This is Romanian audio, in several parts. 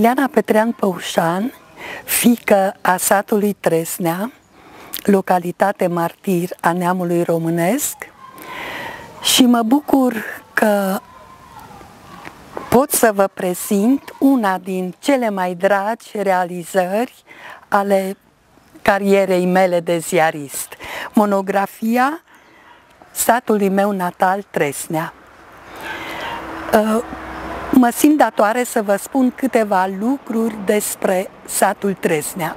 Diana Petrean Păușan, fiică a satului Tresnea, localitate martir a neamului românesc, și mă bucur că pot să vă prezint una din cele mai dragi realizări ale carierei mele de ziarist, monografia satului meu natal, Tresnea. Mă simt datoare să vă spun câteva lucruri despre satul Tresnea.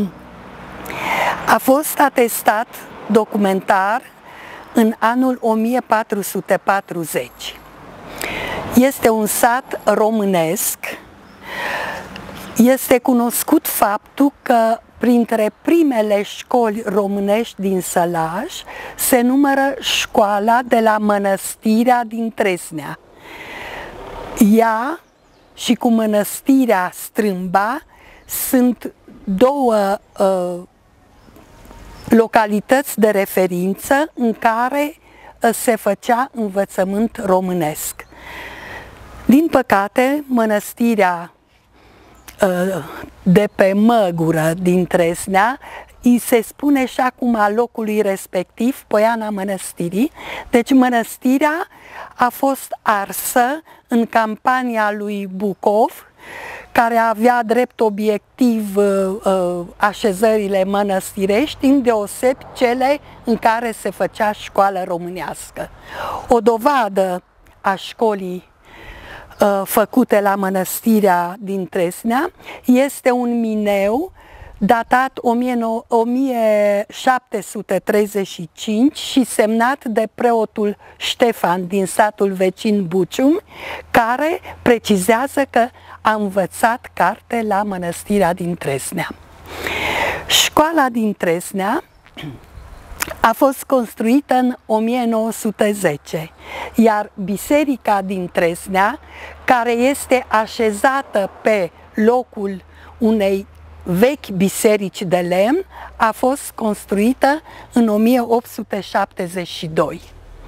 A fost atestat documentar în anul 1440. Este un sat românesc. Este cunoscut faptul că printre primele școli românești din Sălaj se numără școala de la mănăstirea din Tresnea. Ea și cu mănăstirea Strâmba sunt două localități de referință în care se făcea învățământ românesc. Din păcate, mănăstirea de pe Măgură din Tresnea, îi se spune și acum a locului respectiv, Poiana Mănăstirii. Deci mănăstirea a fost arsă în campania lui Bucov, care avea drept obiectiv așezările mănăstirești, îndeosebi cele în care se făcea școală românească. O dovadă a școlii făcute la mănăstirea din Tresnea este un mineu datat 1735 și semnat de preotul Ștefan din satul vecin Bucium, care precizează că a învățat carte la mănăstirea din Tresnea. Școala din Tresnea a fost construită în 1910, iar biserica din Tresnea, care este așezată pe locul unei vechi biserici de lemn, a fost construită în 1872.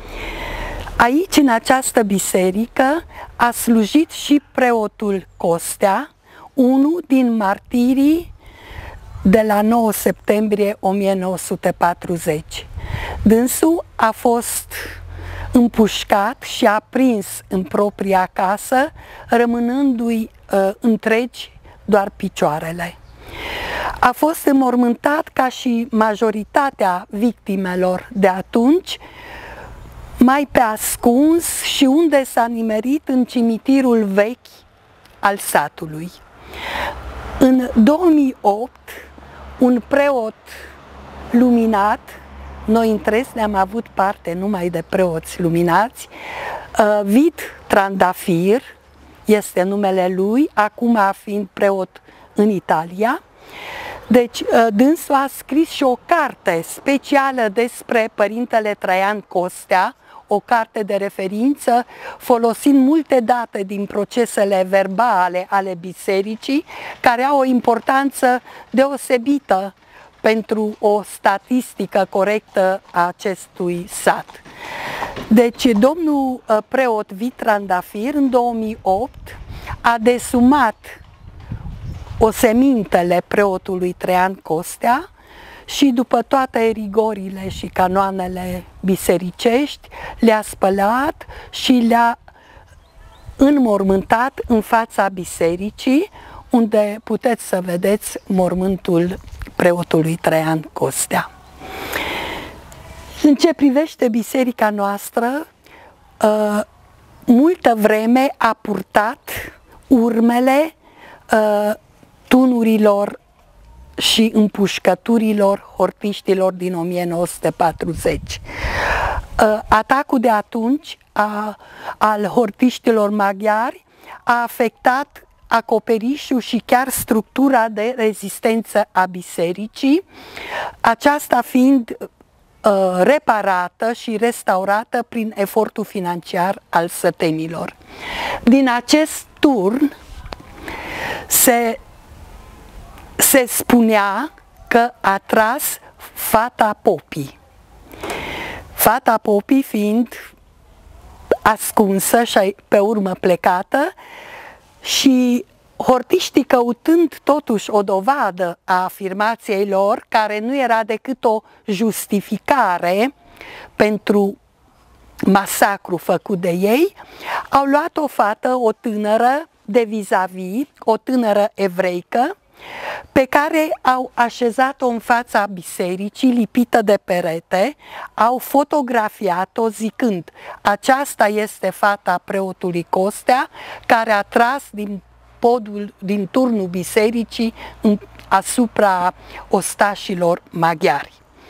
Aici, în această biserică, a slujit și preotul Costea, unul din martirii de la 9 septembrie 1940. Dânsul a fost împușcat și aprins în propria casă, rămânându-i întregi doar picioarele. A fost înmormântat ca și majoritatea victimelor de atunci, mai pe ascuns și unde s-a nimerit în cimitirul vechi al satului. În 2008, un preot luminat, noi în Tresnea am avut parte numai de preoți luminați, Vid Trandafir este numele lui, acum fiind preot în Italia. Deci, dânsul a scris și o carte specială despre Părintele Traian Costea, o carte de referință, folosind multe date din procesele verbale ale bisericii, care au o importanță deosebită pentru o statistică corectă a acestui sat. Deci, domnul preot Vid Trandafir, în 2008, a desumat osemintele preotului Traian Costea și după toate rigorile și canoanele bisericești le-a spălat și le-a înmormântat în fața bisericii, unde puteți să vedeți mormântul preotului Traian Costea. În ce privește biserica noastră, multă vreme a purtat urmele tunurilor și împușcăturilor hortiștilor din 1940. Atacul de atunci al hortiștilor maghiari a afectat acoperișul și chiar structura de rezistență a bisericii, aceasta fiind reparată și restaurată prin efortul financiar al sătenilor. Din acest turn se spunea că a tras fata Popii. Fata Popii fiind ascunsă și pe urmă plecată, și Hortiștii, căutând totuși o dovadă a afirmației lor, care nu era decât o justificare pentru masacru făcut de ei, au luat o fată, o tânără de vis-a-vis, o tânără evreică, pe care au așezat-o în fața bisericii, lipită de perete, au fotografiat-o zicând: aceasta este fata preotului Costea, care a tras din turnul bisericii asupra ostașilor maghiari.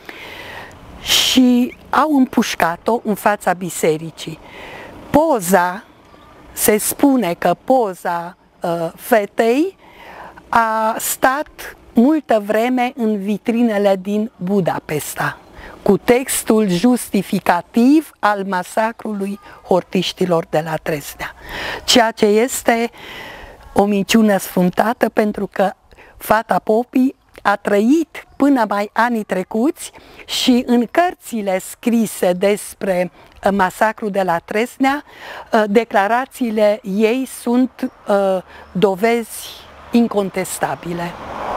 Și au împușcat-o în fața bisericii. Poza, se spune că poza fetei a stat multă vreme în vitrinele din Budapesta, cu textul justificativ al masacrului hortiștilor de la Dresdea, ceea ce este o minciună sfântată, pentru că fata Popi a trăit până mai anii trecuți și în cărțile scrise despre masacrul de la Dresdea, declarațiile ei sunt dovezi incontestabile.